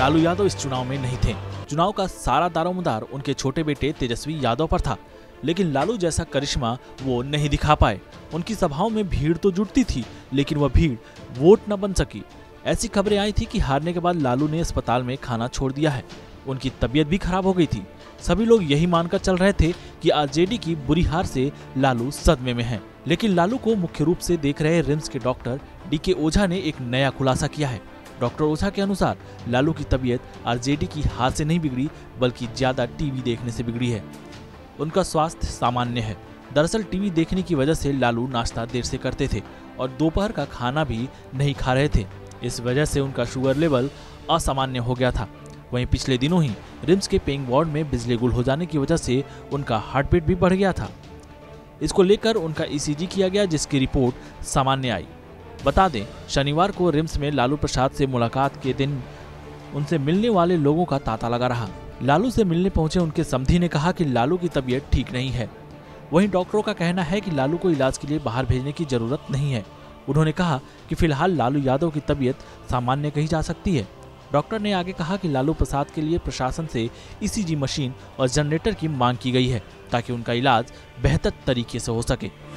लालू यादव इस चुनाव में नहीं थे। चुनाव का सारा दारोमदार उनके छोटे बेटे तेजस्वी यादव पर था, लेकिन लालू जैसा करिश्मा वो नहीं दिखा पाए। उनकी सभाओं में भीड़ तो जुटती थी, लेकिन वह भीड़ वोट न बन सकी। ऐसी खबरें आई थी कि हारने के बाद लालू ने अस्पताल में खाना छोड़ दिया है। उनकी तबीयत भी खराब हो गई थी। सभी लोग यही मानकर चल रहे थे कि आरजेडी की बुरी हार से लालू सदमे में हैं। लेकिन लालू को मुख्य रूप से देख रहे रिम्स के डॉक्टर डीके ओझा ने एक नया खुलासा किया है। डॉक्टर ओझा के अनुसार लालू की तबीयत आरजेडी की हार से नहीं बिगड़ी, बल्कि ज्यादा टीवी देखने से बिगड़ी है। उनका स्वास्थ्य सामान्य है। दरअसल टीवी देखने की वजह से लालू नाश्ता देर से करते थे और दोपहर का खाना भी नहीं खा रहे थे। इस वजह से उनका शुगर लेवल असामान्य हो गया था। वहीं पिछले दिनों ही रिम्स के पेइंग वार्ड में बिजली गुल हो जाने की वजह से उनका हार्ट बीट भी बढ़ गया था। इसको लेकर उनका ईसीजी किया गया, जिसकी रिपोर्ट सामान्य आई। बता दें, शनिवार को रिम्स में लालू प्रसाद से मुलाकात के दिन उनसे मिलने वाले लोगों का तांता लगा रहा। लालू से मिलने पहुंचे उनके समधी ने कहा कि लालू की तबीयत ठीक नहीं है। वहीं डॉक्टरों का कहना है कि लालू को इलाज के लिए बाहर भेजने की जरूरत नहीं है। उन्होंने कहा कि फिलहाल लालू यादव की तबीयत सामान्य कही जा सकती है। डॉक्टर ने आगे कहा कि लालू प्रसाद के लिए प्रशासन से ईसीजी मशीन और जनरेटर की मांग की गई है, ताकि उनका इलाज बेहतर तरीके से हो सके।